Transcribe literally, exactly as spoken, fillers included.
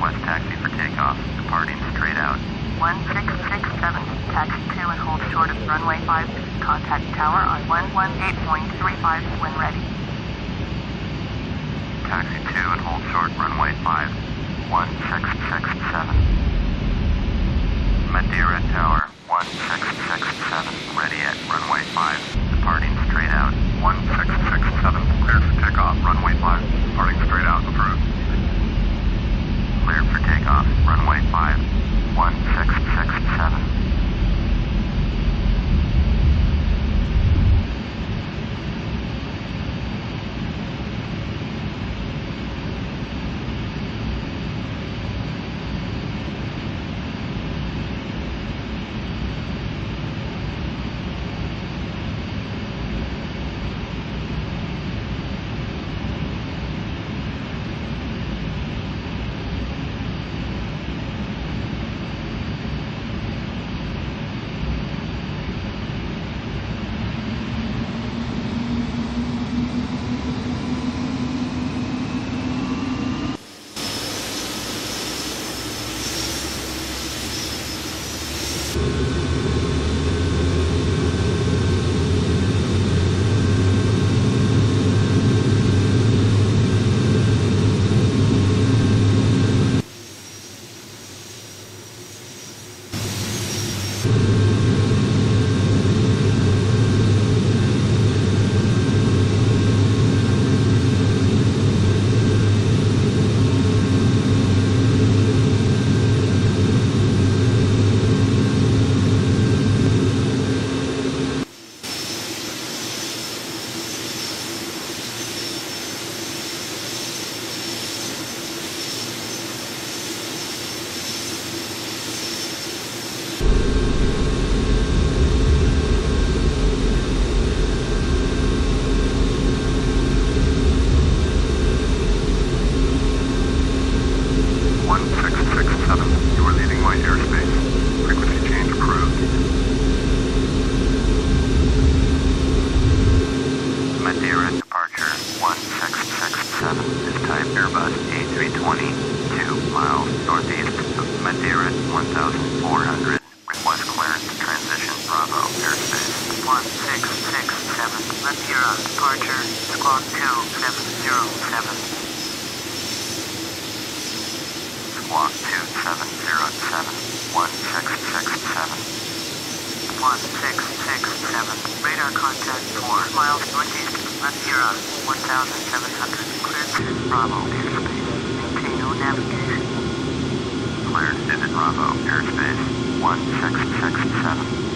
request taxi for takeoff, departing straight out. one six six seven, taxi two and hold short of runway five. Contact tower on one one eight point three five when ready. Taxi two and hold short runway five, one six six seven. Madeira Tower, one six six seven, ready at runway five, departing straight out. one six six seven, cleared for takeoff, runway five, departing straight out, approved. Cleared for takeoff, runway five, one six six seven. Squawk two seven zero seven, one six six seven. one six six seven, radar contact four miles northeast of Madeira, one thousand seven hundred, cleared to Bravo airspace, maintain no navigation. Cleared Vivid Bravo airspace, one six six seven.